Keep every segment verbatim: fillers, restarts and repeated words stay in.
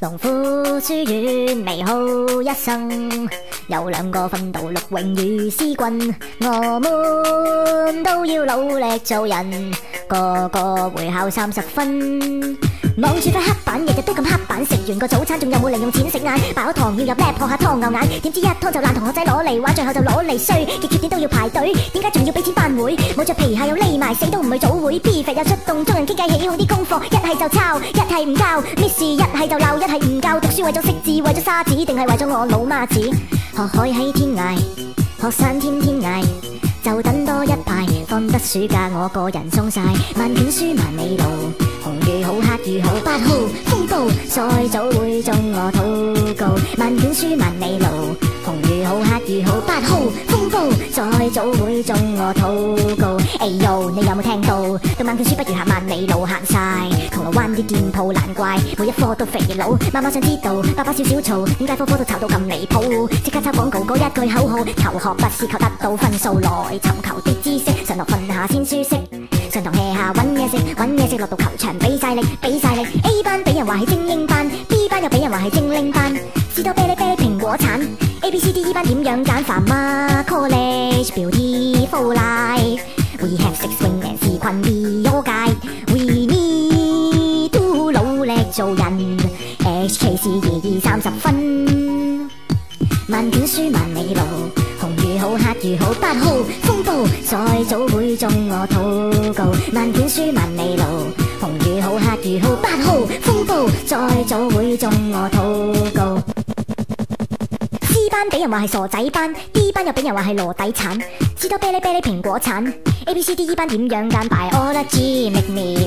龍虎書院美好一生，有兩個訓導陸榮與思君，我們都要努力做人，個個會考三十分。望住塊黑板，日日都咁黑板，食完個早餐仲有冇零用錢食晏？飽堂要入 lab 撲下湯牛眼，點知一湯就爛，同學仔攞嚟玩，最後就攞嚟衰，嘅缺點都要排隊，點解仲要俾錢班會？冇着皮鞋又匿埋，死都唔去早會。P 肥又出動，中人傾偈起好啲功課，一係就抄，一係唔交。Miss 一係就鬧，一係唔教。讀書為咗識字，為咗沙子，定係為咗我老媽子？學海喺天涯，學山天天涯，就等多一排，放得暑假我個人鬆晒。萬卷書萬里路，紅雨好黑雨好，八號風暴再早會中我禱告。萬卷書萬里路，紅雨好黑雨好，八號風暴再早會中我禱告。哎喲，你有冇聽到？讀萬卷書不如行萬里路，行晒銅鑼灣啲店鋪，難怪每一科都肥佬。媽媽想知道，爸爸少少嘈，點解科科都炒到咁離譜？即刻抄廣告嗰一句口號，求學不是求得到分數，來尋求啲知識，上落瞓下先舒適。上堂 hea 下揾嘢食，揾嘢食落到球場俾晒力，俾晒力。A 班俾人話係精英班 ，B 班又俾人話係精靈班。士多啤梨啤梨蘋果橙 ，A B C D E 班點樣揀？Pharma College Beautiful Life。We have six wing and 是群 be your guide。We need to 努力做人 ，H K C 二二三十分。萬卷書萬里路，紅雨好黑雨好，八號風暴再早會中我禱告。萬卷書萬里路，紅雨好黑雨好，八號風暴再早會中我禱告。C 班俾人話係傻仔班 ，D 班又俾人話係籮底橙。士多啤梨啤梨蘋果橙 ，A B C D E 班點樣揀？Biology make me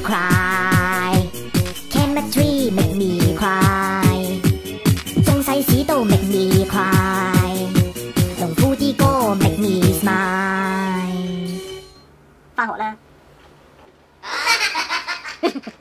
cry，Chemistry make me cry， 中西史都 make me cry， 農夫啲歌 make me smile。返學啦！